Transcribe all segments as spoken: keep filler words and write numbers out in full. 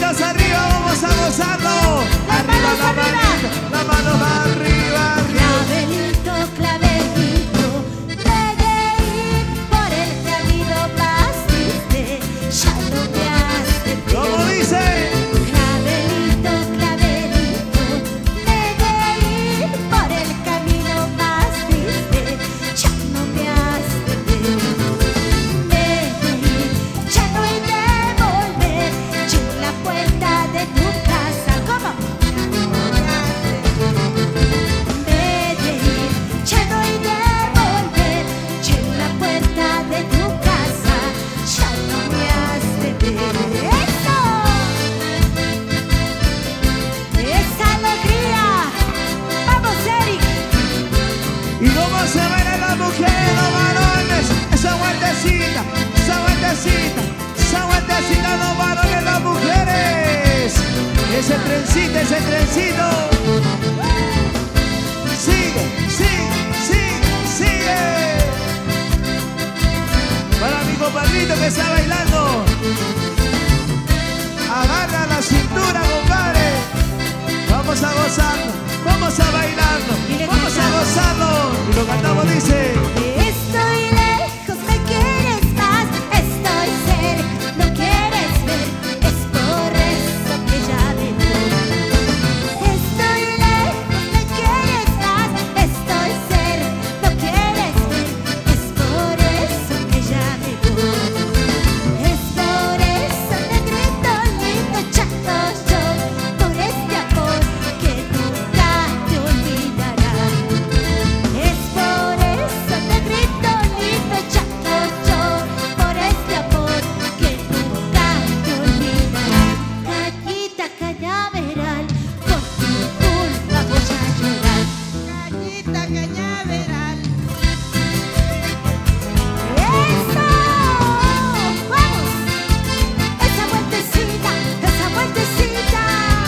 manitas arriba, vamos a gozarlo. Arriba la manita, la mano va arriba, arriba. Clavelito, clavelito, debe ir por el camino más triste, ya no me has de ver. ¿Cómo dice? Clavelito, clavelito, debe ir por el camino más triste, ya no me has de ver. Debe ir, ya no he de volver, yo en la puerta de tu casa. ¿Cómo? Debe ir, ya no he de volver, yo en la puerta de tu casa, ya no me has de ver. ¡Eso! ¡Esa alegría! ¡Vamos, Eric! ¿Y cómo se ven las mujeres, los varones? Esa vueltecita, esa vueltecita, esa vueltecita, los varones, las mujeres. Ese trencito, ese trencito. Sigue, sigue, sigue, sigue. Para mi compadrito que está bailando. Agarra la cintura, compadre. Vamos a gozarlo, vamos a bailarlo, vamos a gozarlo. Y lo cantamos, dice. Estoy lejos, me quieres más, estoy cerca, no quieres ver, es por eso que ya me voy. Estoy lejos, me quieres más, estoy cerca, no quieres ver, es por eso que ya me voy. Es por eso, negrito lindo, chato yo, por este amor que nunca te olvidará. Es por eso, negrito lindo, chato yo, por este amor que nunca te olvidará. Cañita cañaveral, por tu culpa voy a llorar. Cañita cañaveral. ¡Eso! ¡Vamos! Esa vueltecita, esa vueltecita.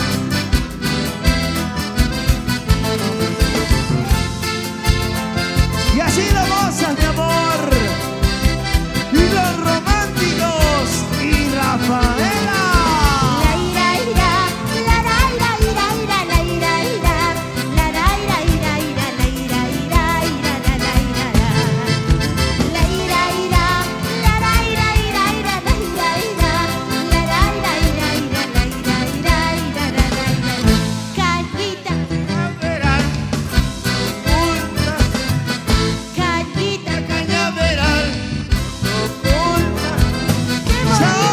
Y así lo gozas, mi amor. Y los románticos y Rafaela. La ira ira, la ra ira ira ira, la ira ira, la ra ira ira ira, la ira ira ira, la ra ira ra. La ira ira, la ra ira ira ira, la ira ira, la ra ira ira ira, la ira ira ira, la ra ira ra. Cañita, Cañaveral, punta, cañita, cañaveral, no punta. qué ¡Chao!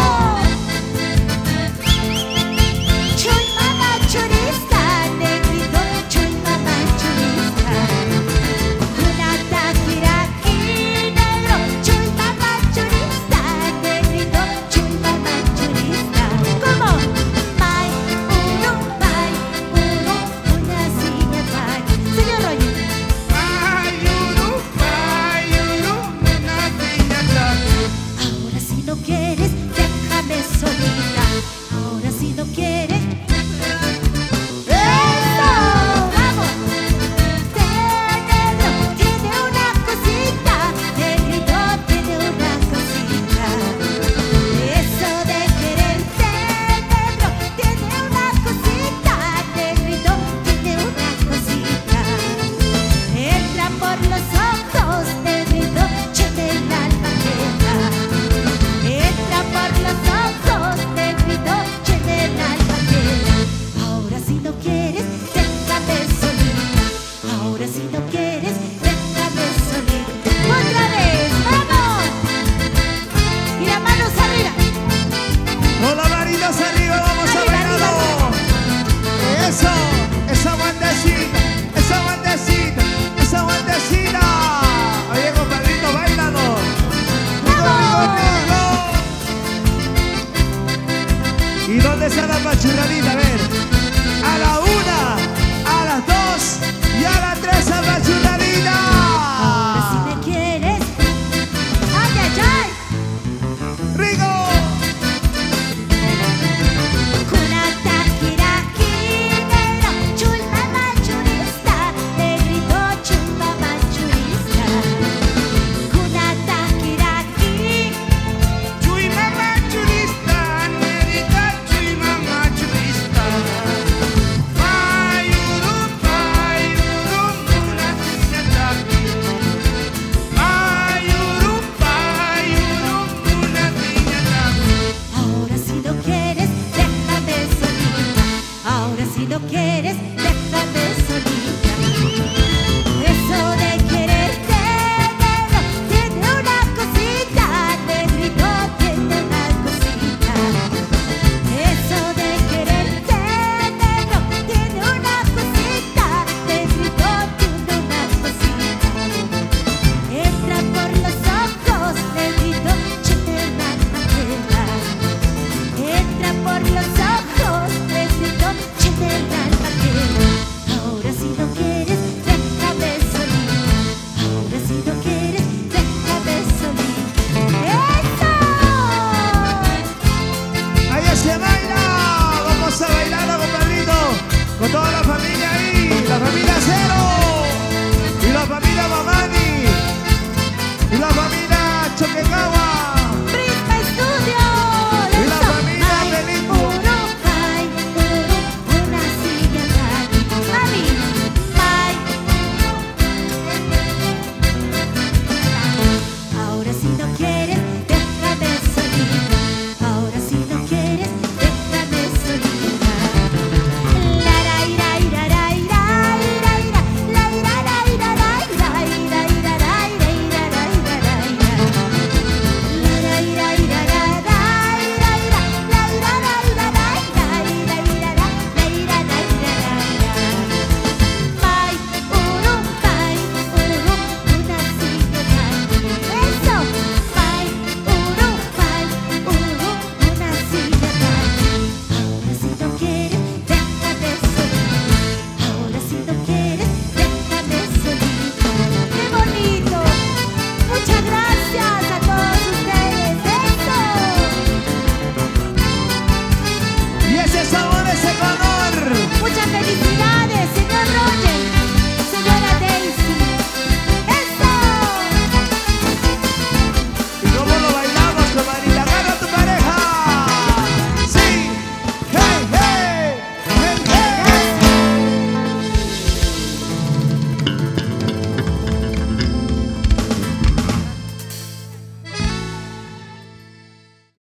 bonito. Choy mamá chorista, negrito, choy mamá chorista. Una taquiraqui negro, choy mamá chorista, negrito, choy mamá chorista. ¿Cómo? May, uno, may, uno, una silla may. Señor Roger. Ay, uno, ay, uno, una piña atrás. Ahora si no quieres, déjame solita. Ahora si no quieres. ¡Eso! ¡Vamos! Negro tiene una cosita, negrito tiene una cosita. Eso de quererte, negro tiene una cosita, negrito tiene una cosita. Entra por los ojos, negrito, tiene el alma queda. Entra por los ojos, negrito, tiene el alma queda. Ahora si no quieres, déjame solita. Ahora si no quieres, déjame solita. ¡Otra vez! ¡Vamos! Y las manos arriba. Con las manitas arriba, vamos a Arriba, bailarlo. Eso, esa vueltecita, esa vueltecita, esa vueltecita. Oye, compadrito, bailalo. ¡Vamos! ¿Y dónde está la pachurradita? A ver.